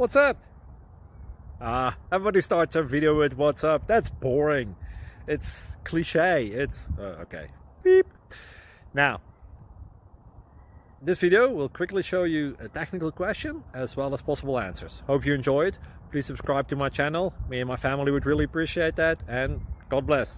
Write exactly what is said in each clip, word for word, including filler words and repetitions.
What's up? Ah, everybody starts a video with what's up. That's boring. It's cliche. It's uh, okay. Beep. Now, this video will quickly show you a technical question as well as possible answers. Hope you enjoy it. Please subscribe to my channel. Me and my family would really appreciate that, and God bless.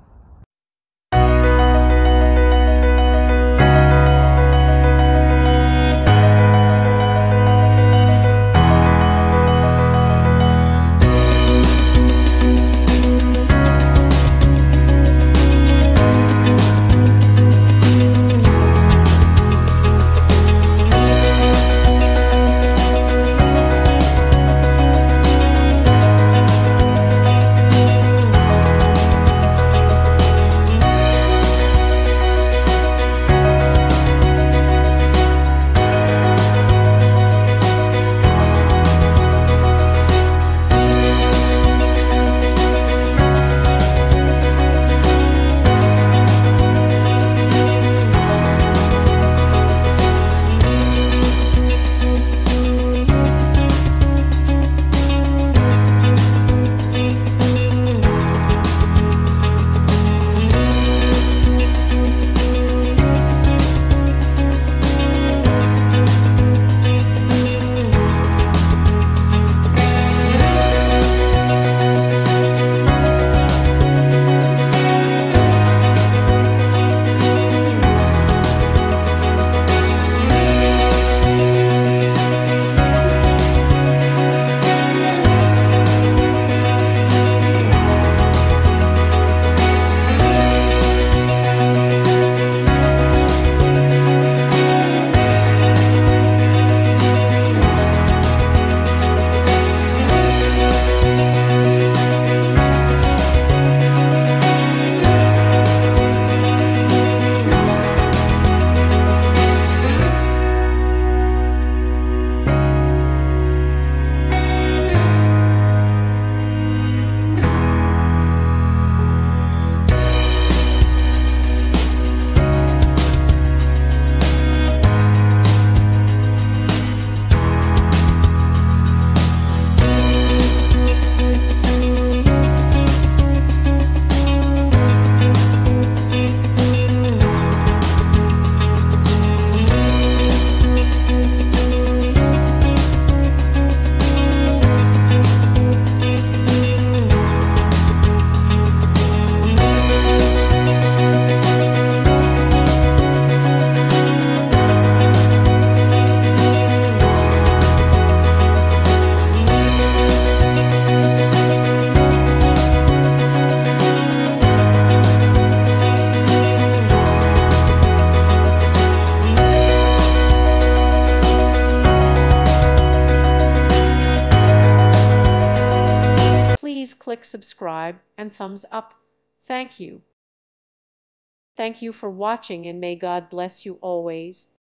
Please click subscribe and thumbs up. Thank you. Thank you for watching, and may God bless you always.